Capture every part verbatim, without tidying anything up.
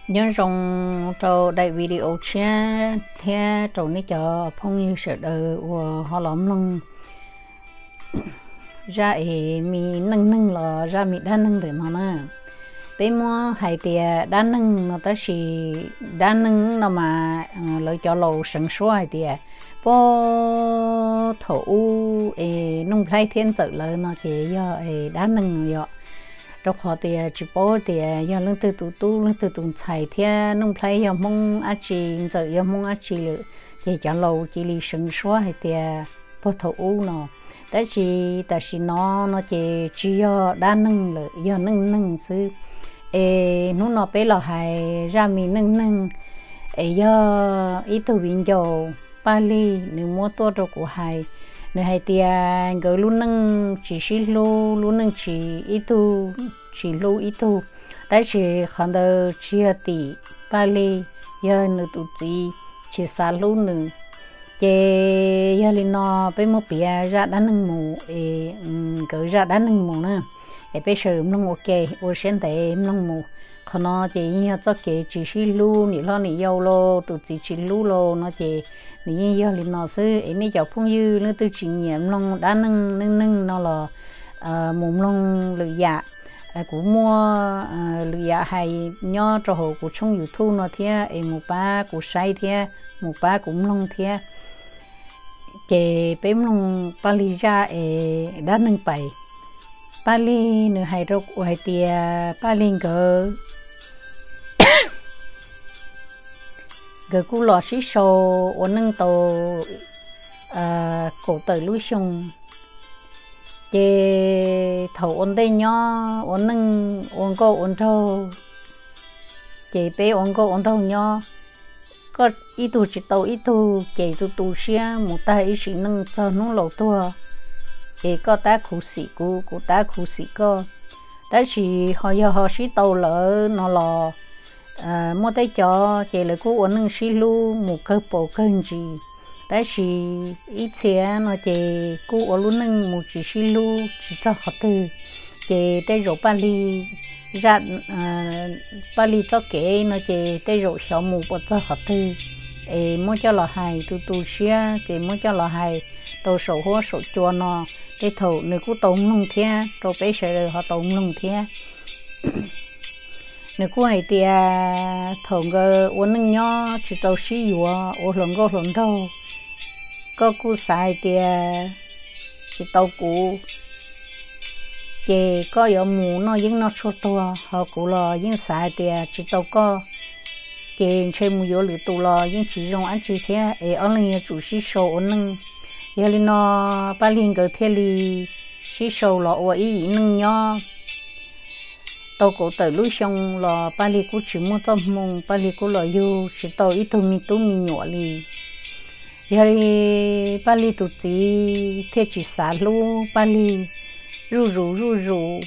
nhân rong trâu đại video chia theo trâu ní cho phong như sợ đời của họ lắm lông ra ấy mi nâng nâng là ra mi đan nâng để mà nè bé mua hai tiề đan nâng nó tới chỉ đan nâng nó mà lợi cho lầu sừng số hai tiề vô thổ ấy nông plei thiên tử lợi nó chỉ do ấy đan nâng rồi đâu khó tiề chỉ bố tiề do lương tư tụ tu lương tư tụ xài thiên nông plei do mong á chỉ giờ do mong á chỉ lự chỉ cho lầu chỉ li sừng số hai tiề vô thổ nó tại chỉ tại chỉ nó nó chỉ chỉ do đan nâng lợi do nâng nâng sư ê nó nó bé là hay ra mi nâng nâng ê do ít tu viên dầu Bali nếu mua tour đồ của hay nếu hay tiền gửi luôn nâng chỉ xí lô luôn nâng chỉ ít tu chỉ lô ít tu tại chỉ khăn đầu chia tỷ Bali do nữ tụ gì chỉ xa luôn nữ chế do linh nó bé mua bia ra đá nâng mù ê gửi ra đá nâng mù nữa ê bé sờ nông ok ô sen tệ nông mù còn nó chỉ như cho cái chỉ xí lu nị lo nị dâu lo tụi chỉ chỉ lu lo nó chỉ nị do linh nó sư ấy nị chọc phong dư nó từ chỉ nhiệm nông đá nâng nâng nâng nó là mồm nông lười dạ cũng mua lười dạ hay nho cho hồ của trong YouTube nó thế ấy một ba của sai thế một ba cũng nông thế chế bé nông Bali ra ấy đá nâng bảy Bali nữ hay rốt hoài tia Bali gỡ gỡ cú lò xí sô ở nâng tàu cổ tử lúa sông chế thầu ôn đây nhó ở nâng ôn cô ôn trâu chế bé ôn cô ôn trâu nhó có ít tu chỉ tàu ít tu chế tu tu xia một tay ít xí nâng cho nó lẩu tua ê có ta khu sĩ của của ta khu sĩ có ta chỉ họ giờ họ sĩ tàu lỡ nó lò mua tay cho chỉ là của anh nâng sĩ lu một cơ bộ cơn gì ta chỉ ít xe nó chỉ của anh luôn nâng một chỉ sĩ lu chỉ cho họ từ chỉ tay rồi Bali ra Bali cho kể nó chỉ tay rồi sáu một bữa cho họ từ ê mua cho lò hài tu tu xia chỉ mua cho lò hài đồ sổ hoa sổ chua nó cái thầu người cũng tông nông thea rồi bây giờ họ tông nông thea người cũng hay tia thầu cái uốn nông nho chỉ tàu xí dùa uốn lồng go lồng đâu có cú xài tia chỉ tàu cũ chỉ có giờ mù nó những nó số to họ cũ là những xài tia chỉ tàu có chỉ chơi mù dỗ lửa tù là những chỉ dùng ăn chỉ thế ở ở lên chủ sĩ số uốn nông giờ li nó ba linh cái thế li xí sầu lọ ở ý nâng nho tàu cổ tới lúa xong lọ ba li cũng chỉ mua tôm mùng ba li cũng lọ yêu chỉ tàu ít thôi mi tú mi nhỏ li giờ li ba li tụt tí thế chỉ xả lúa ba li ru ru ru ru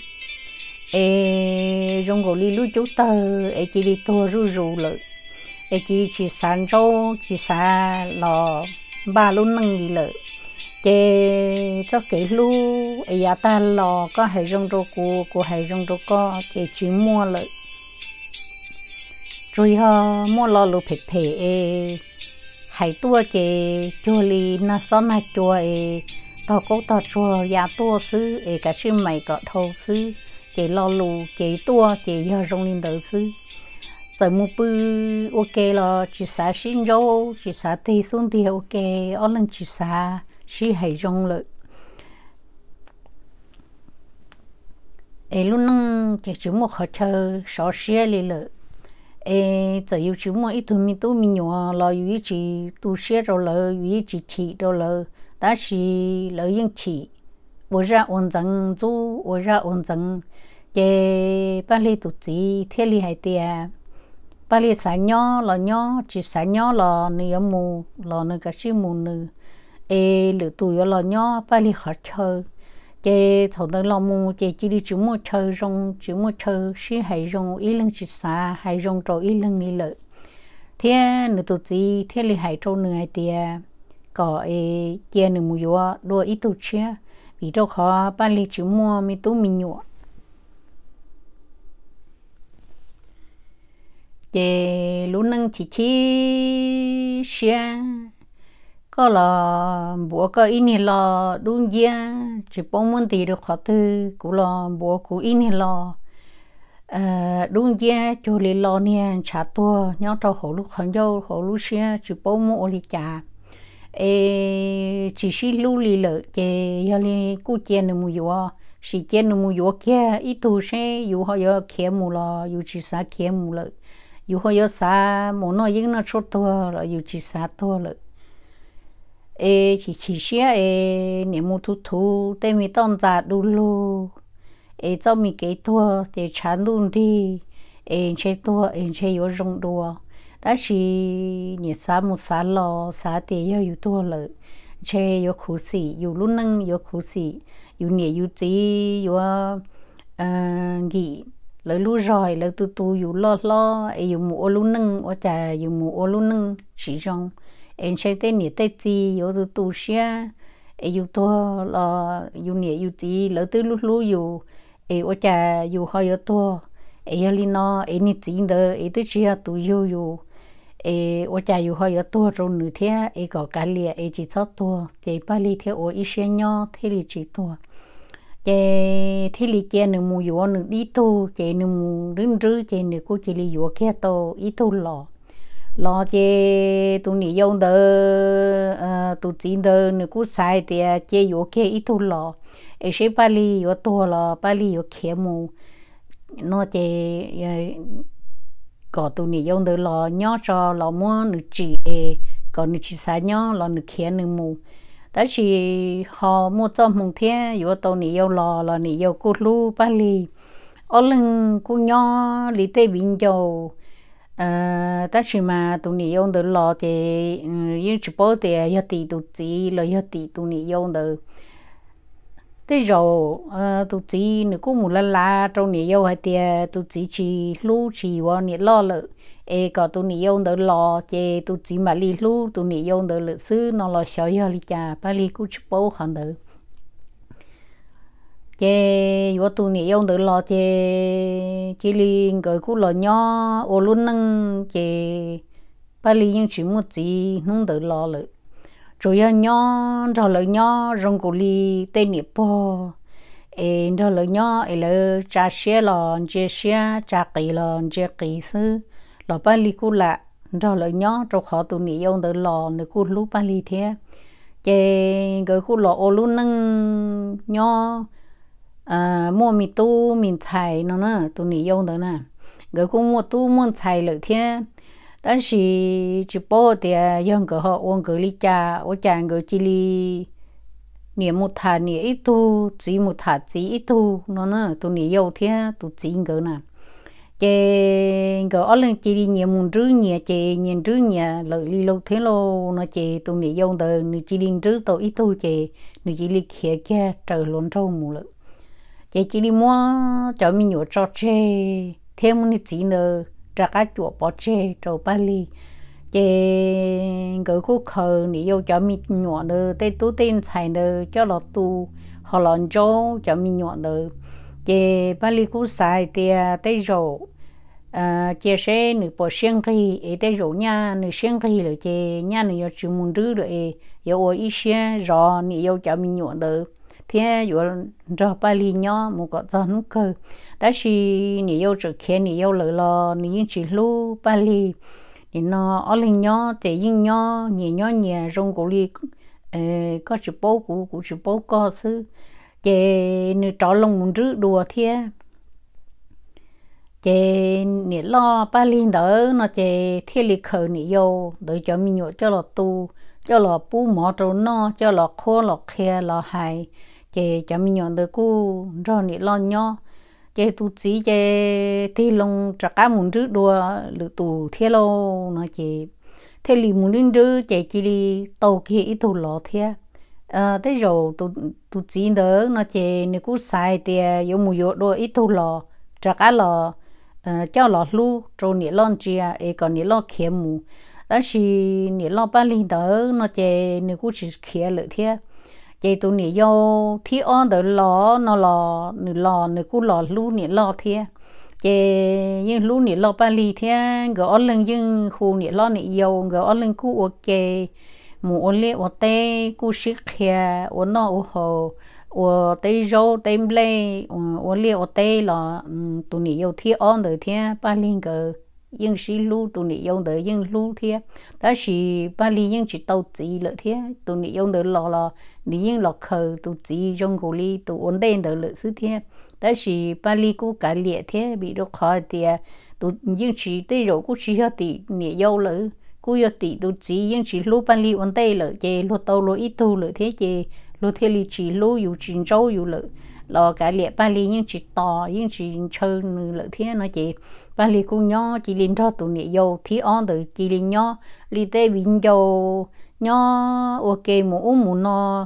ê trong cổ li lúa chú tơ ê chỉ đi tua ru ru lợi ê chỉ chỉ sản rau chỉ xả lọ ba luôn nâng đi lợi chế cho cái lu ấy ya ta lò có hay rong rô của của hay rong rô có chế chỉ mua lại rồi ha mua lò lu phê phê hay tua chế chua li na xó na chua ấy tao cố tao chua ya tua xứ ấy cả sư mày cả thâu xứ chế lò lu chế tua chế ya rong linh đầu xứ rồi mua bự ok là chỉ xả xin rau chỉ xả tê xuống thì ok ở lần chỉ xả chỉ hay rong lợi ấy luôn nâng chỉ chỉ một khó chơi sáu xe lì lợi ấy giờ yêu chỉ một ít thôi mình tu mình nhỏ là yêu chỉ tu xe rồi lợi yêu chỉ thị rồi lợi ta chỉ lợi những thị ở ra ổn định chú ở ra ổn định cái ba lê tụt gì thế lì hay tiệt ba lê xả nhỏ là nhỏ chỉ xả nhỏ là nửa mù là nửa cái xí mù nửa ê lựa tuổi là nhỏ ba li khó chơi chế thầu tới lo mua chế chỉ đi chúng mua chơi rong chúng mua chơi xí hay rong ý lưng chỉ xa hay rong trâu ý lưng đi lợi thế nửa tuổi gì thế li hay trâu nửa tia có ê chia nửa mua vô đua ít tuổi chia vì đâu khó ba li chúng mua mi tú mi nhọ chế lúc nâng chỉ chi xe có là bố có in là đúng giờ chỉ bông muốn thì được họ tư cũng là bố cũng in là đúng giờ cho lì lo nè trả tua nhau cho họ lúc họ dâu họ lúc xe chỉ bông mua lì chả ê chỉ xí lưu lì lợ chế giờ lì cú chén được mua vô chỉ chén được mua vô kia ít tu xe dù họ giờ kia mua là dù chỉ sa kia mua lợ dù họ giờ sa mua nó những nó chốt tua là dù chỉ sa tua lợ ê chỉ chỉ xe ê niệm mua thu thu tên mi tông giả đủ lu ê cho mi cái tua để chán luôn đi ê chơi tua ê chơi vô rong đua đó chỉ nhiệt sa một sa lò sa tiền yêu yêu tua lợ chơi yêu khổ sĩ yêu lúc nâng yêu khổ sĩ yêu nhiệt yêu tí yêu nghỉ lỡ lúc rồi lỡ tu tu yêu lo lo yêu mua lúc nâng ở nhà yêu mua lúc nâng chỉ trong em chơi tên nhiệt tây tí yêu tu tu xe yêu tua là yêu nhiệt yêu tí lỡ từ lúc lúc yêu em ở nhà yêu hơi yêu tua em li nó em nhiệt tí đó em tới chia tu yêu yêu ê ở nhà yêu hơi tua rồi nữa thế ê có cái lìa ê chỉ sáu tua chị ba li theo ở ít xe nhỏ thế li chỉ tua chị thế li chị nữa mua yêu nữa đi tu chị nữa mua rừng rư chị nữa cô chị li yêu kia tu ít tu lò lò chị tụi nị yêu đỡ tụi chín đỡ nữa cô sai thì chị yêu kia ít tu lò ê sẽ ba li yêu tua lò ba li yêu kia mua nó chị có tụi nị dùng từ lò nhỏ cho lò mua nước chỉ còn nước chỉ xài nhỏ lò nước kia nước mù đó chỉ họ mua cho mùng thế dù tụi nị dùng lò lò nị dùng cút lu ba lì ở lưng cú nhỏ lì tây bình dầu đó chỉ mà tụi nị dùng từ lò thì như chỉ bảo thì giờ tỷ tụi chị là giờ tỷ tụi nị dùng từ thế rồi tụi chị nữa cũng một lần là trong này yêu hay tiề tụi chị chỉ lu chỉ vào này lo lợ ê có tụi này yêu đỡ lo chê tụi chị mà li lu tụi này yêu đỡ lợ xứ nó lo sợ yêu li cha ba li cũng chụp bố khăn đỡ chê vô tụi này yêu đỡ lo chê chỉ li người cũng lo nhỏ ô luôn nâng chê ba li nhưng chỉ một chị không đỡ lo lợ rồi nhỏ rồi lợi nhỏ rong cổ li tên nhịp po em rồi lợi nhỏ em lợi trà xe lò chè xe trà kỳ lò chè kỳ sư lò ba li cú lạ rồi lợi nhỏ rồi khó tụi nị ông đỡ lò nữa cú lú ba li thế chè người cú lò ô lú nâng nhỏ à mua mì tu mì xài nó nè tụi nị ông đỡ nè người cú mua tu mua xài lợi thế đó là chỉ bảo thì dân cái họ uống cái ly trà ở trà cái chỉ li niệm một thà niệm ít tu chỉ một thà chỉ ít tu nó nè tụi niệm yêu thế tụi chỉ cái nè cái cái ở lên chỉ niệm một rưỡi nhẹ chỉ niệm rưỡi nhẹ lợi li lâu thế lâu nó chỉ tụi niệm yêu đời niệm chỉ niệm rưỡi tu ít tu chỉ niệm chỉ li kia kia trời luôn trâu mù lợi chỉ chỉ đi mua cho mình nhổ cho chê thêm một chỉ nữa ra cá chuột bỏ chê rồi ba li chê người cô khờ nị yêu cho mình nhọn nữa tây tú tên xài nữa cho lọt tu họ lòn cho cho mình nhọn nữa chê ba li cô xài thì tây rồi chê xe nửa bỏ xiên khi ấy tây rồi nha nửa xiên khi rồi chê nha nửa chịu muốn rứ rồi yêu ở ít xe rồi nị yêu cho mình nhọn nữa thế rồi rồi ba li nhỏ một cái đó nó cơ đó là nị yêu trực kia nị yêu lợi lo nị những chỉ lu ba li nị nó ở lên nhỏ thì những nhỏ nhẹ nhỏ nhẹ trong cổ li có chữ bố của của chữ bố có thứ chè nị trọ lông muốn rước đùa thế chè nị lo ba li đỡ nó chè thế li khờ nị yêu đỡ cho mình nhọ cho lọ tu cho lọ pu mỏ trâu nó cho lọ khô lọ khe lọ hài chè cho mình nhọn được cô rồi nị lo nhỏ chè tu chỉ chè thì lông trả cá muốn rước đùa lự tù thế lâu nó chè thế li muốn đến rước chè chỉ đi tàu kia ít tu lọ thế à thế rồi tu tu chỉ đỡ nó chè nị cô xài thì dùng mùi dột đùa ít tu lọ trả cá lọ cho lọ lu rồi nị lon chia ấy còn nị lo kia mù đó là nị lo ba li đỡ nó chè nị cô chỉ kia lự thế chị tụi nị vô thi on đỡ lò nó lò nị lò nị cú lò lu nị lò thế chế nhưng lúc này lo Bali thế gỡ ở lưng nhưng khu này lo này yêu gỡ ở lưng cú ok mù ở lệ ở tây cú xích kia ở nó ở hồ ở tây rau tây ble ở lệ ở tây là tụi này yêu thế on đời thế Bali gỡ nhưng xí lu tụi này yêu đời nhưng lu thế đó là Bali nhưng chỉ tàu chỉ lợi thế tụi này yêu đời lo là nhưng lo khờ tụi chỉ trong gò li tụi ổn định đời lợi sự thế đó là Bali cú cả liệt thế bị nó khó thì tụi những chỉ tới rồi cú chỉ hết thì nhiều yêu lợi cú yêu thì tụi chỉ những chỉ lu Bali ổn định lợi chứ lu tàu lu ít tu lợi thế chứ lu thế li chỉ lu yêu chính châu yêu lợi là cả liệt Bali những chỉ to những chỉ chơi lợi thế nó chứ Bali cú nhỏ chỉ liên cho tụi nhiều yêu thì on đời chỉ liên nhỏ li tê bình yêu nhỏ ok một một nó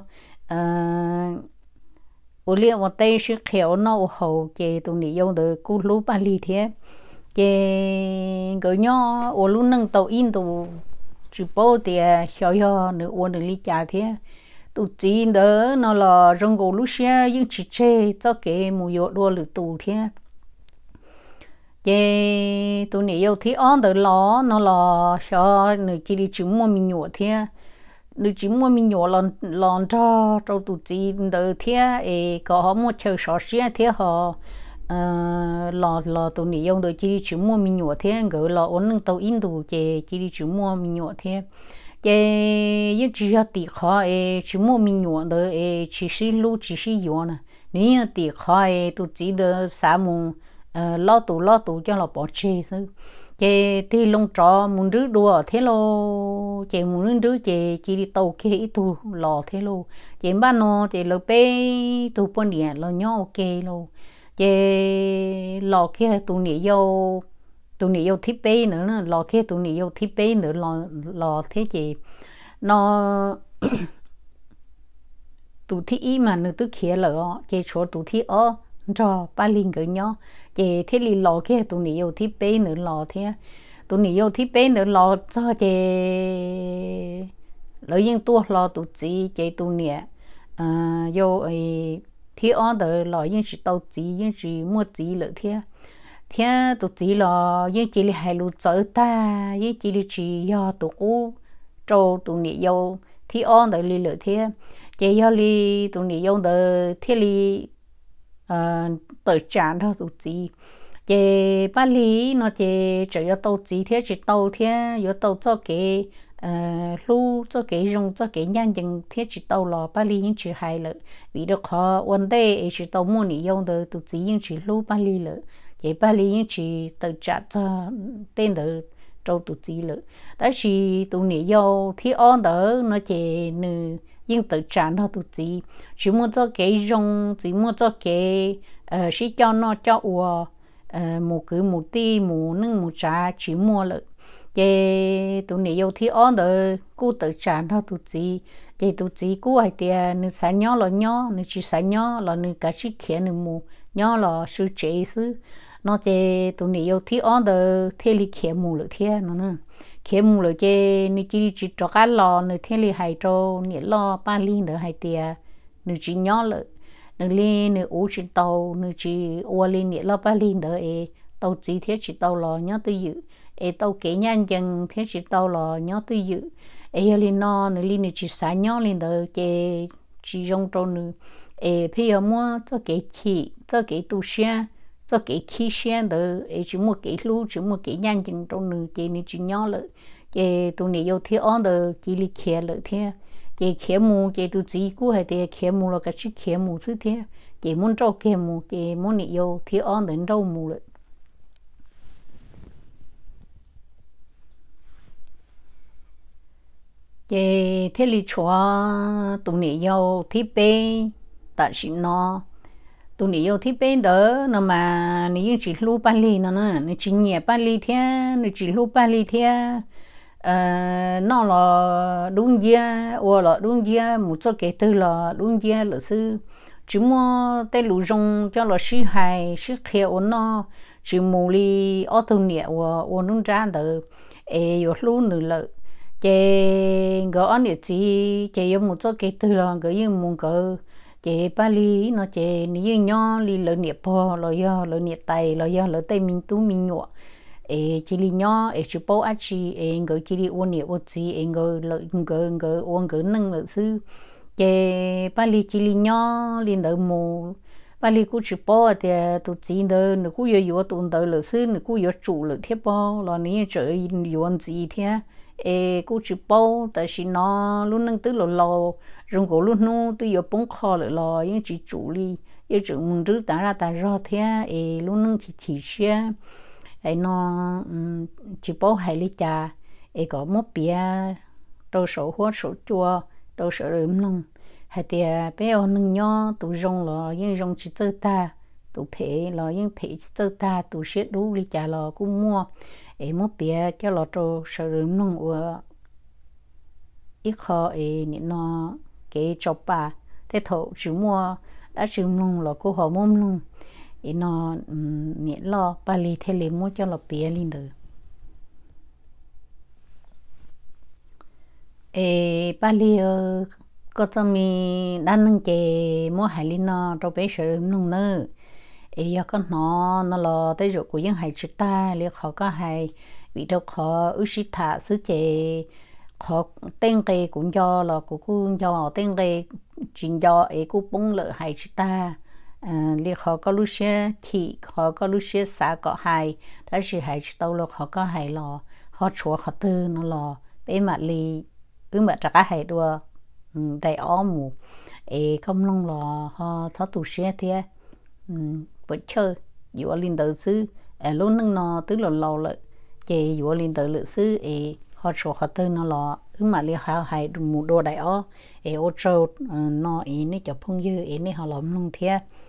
ở liệu một tay sẽ khéo nó hậu chế tụi này dùng được cú lú Bali thế chế cái nhỏ ở lúc nâng tàu in tụ chỉ bao thì xóa xóa nữa uống được ly trà thế tụ chỉ đỡ nó là trong gỗ lúc xe nhưng chỉ chơi cho cái mùi dọ đua lửa tụ thế chế tụi này dùng thì on được ló nó là xóa nữa chỉ đi chữ mua mình nhọ thế nếu chỉ mua mình nhỏ lần lần cho cho tụi chị đỡ thế ấy có họ mua chơi sò xía thế họ lò lò tụi này dùng đỡ chỉ chỉ mua mình nhỏ thế gửi lò ổn định tàu in tụi chị chỉ chỉ mua mình nhỏ thế chị những chỉ là tỷ khó ấy chỉ mua mình nhỏ đỡ ấy chỉ sử lưu chỉ sử dụng nè nếu tỷ khó ấy tụi chị đỡ xả mùng lo tụ lo tụ cho là bỏ chơi thôi chị thì lông trọ muốn rước đùa thế lô chị muốn rước chị chỉ đi tàu kia ít tu lò thế lô chị ban nó chị lỡ bé tu bún điện lò nhỏ ok lô chị lò kia tu nỉ yêu tu nỉ yêu thiết bé nữa lò kia tu nỉ yêu thiết bé nữa lò lò thế chị nó tu thiết ý mà nữa tức kia lỡ chị chỗ tu thiết ở cho ba linh cái nhỏ chị thế li lò kia tụi này yêu thiết bé nữa lò thế tụi này yêu thiết bé nữa lò cho chị lỡ những tua lò tụi chị chị tụi này à yêu ấy thiết ở đời lò những chị tàu chị những chị mua chị lỡ thế thế tụi chị lò những chị li hay lu chở ta những chị li chị do tụi cũ cho tụi này yêu thiết ở đời li lỡ thế chị yêu li tụi này yêu đời thiết li tự trả đó tụi chị chị Bali nó chị chỉ có tàu chị thế chỉ tàu thế có tàu cho cái lu cho cái dùng cho cái nhân dân thế chỉ tàu là Bali những chỉ hay lợi vì đó khó vấn đề chỉ tàu mua nỉ dùng được tụi chị những chỉ lu Bali lợi chị Bali những chỉ tự trả cho tên được cho tụi chị lợi đó chỉ tụi nỉ dùng thì on đỡ nó chị nữ nhưng tự trả nó tụi chị chỉ muốn cho cái dùng chỉ muốn cho cái sĩ cho nó cho ua một cái một tí một nâng một trả chỉ mua lợi cái tụi này yêu thì on đỡ cô tự trả nó tụi chị cái tụi chị cô hay tiền nữ sáng nhỏ là nhỏ nữ chỉ sáng nhỏ là nữ cả chỉ kia nữ mua nhỏ là sự chế thứ nó cái tụi này yêu thì on đỡ thế li kia mua lợi thế nó nè khi mua rồi chứ nếu chỉ chỉ cho cá lò nếu thế li hay cho nghĩa lo ba ly nữa hay tiền nếu chỉ nhỏ lợi nếu ly nếu uống chỉ tàu nếu chỉ uống ly nghĩa lo ba ly nữa ấy tàu chỉ thế chỉ tàu lò nhỏ tư dự ấy tàu kế nhân dân thế chỉ tàu lò nhỏ tư dự ấy ly no nếu ly nếu chỉ sáng nhỏ lên nữa chứ chỉ dùng cho nữa ấy bây giờ mua cho cái khí cho cái tu xe cho cái khí xe đó chỉ một cái lú chỉ một cái nhân chừng trong nửa chỉ này chỉ nhỏ lợi chỉ tụi này yêu thế on đó chỉ li kia lợi thế chỉ kia mù chỉ tụi chỉ cũ hay thế kia mù là cái chỉ kia mù thứ thế chỉ muốn trâu kia mù chỉ muốn này yêu thế on đến trâu mù lợi chỉ thế li chua tụi này yêu thế bé tại chỉ nó tụi này yêu thích bên đó nó mà nếu chỉ lu Bali nó nè nếu chỉ nhẹ Bali thế nếu chỉ lu Bali thế nó là đúng gì hoặc là đúng gì một số cái từ là đúng gì là sư chỉ mua tay lũ rong cho là sư hài sư khéo nó chỉ mua li ở tụi nhẹ và và nó ra được ấy yêu lu nữa là cái gọi anh chỉ chỉ dùng một số cái từ là cái như muốn cái chế ba li nó chế ní nhỏ li lỡ nhiệt po lỡ do lỡ nhiệt tay lỡ do lỡ tay mình tú mình nhọ ê chỉ li nhỏ ê chỉ bao á chi ê ngờ chỉ li uốn nhiệt uốn chi ê ngờ lỡ ngờ ngờ uốn ngờ nâng lỡ sư chế ba li chỉ li nhỏ li lỡ mù ba li cũng chỉ bao thì tụi chị đó nó cũng yêu yêu tụi đó lỡ sư nó cũng yêu chủ lỡ thế bao lỡ ní chơi yêu gì thế ê cũng chỉ bao tại vì nó luôn nâng tứ lò lò rong cổ luôn nó tứ giờ bông kho lại lò nhưng chỉ chủ li nhưng chỉ muốn rửa ta ra ta ra thế ê luôn nâng chỉ chỉ xe ê nó chỉ bao hai lít trà ê có một bia đồ sổ hoa sổ chua đồ sổ rượm nông hai tia bé ông nâng nhỏ tụ rong lò nhưng rong chỉ tơ ta tụ phê lò nhưng phê chỉ tơ ta tụ xếp đủ lít trà lò cũng mua em một bia cho lọ trâu sờ rừng nông của ít khó em nó cái chọc bà thế thầu chỉ mua đã chỉ nông lọ cô họ mông nông em nó nhẹ lo bà li thế lấy mua cho lọ bia lên được em bà li có cho mình đang nâng chè mua hải linh nó trâu bé sờ rừng nông nữa em giờ con nó nó lo tới rồi của những hải chữ ta liệu họ có hải vì đâu khó ước sĩ thả xứ chế khó tên cây cũng do là của cũng do tên cây chuyện do ấy cũng bung lợi hay chúng ta liệu họ có lúc xe thì họ có lúc xe xã có hay thế thì hay tàu là họ có hay lò họ chúa họ tư nó lò bé mặt li cứ mặt trả hay đua đầy óm mù ấy không long lò họ tháo tủ xe thế vẫn chơi dụ linh tử sư luôn nâng nó tức là lâu lợi chị dụ linh tử lự sư ấy họ cho họ tư nó lò cứ mà li họ hay một đồ đại ó ấy ô trâu nó ý này cho phong dư ý này họ làm nông thế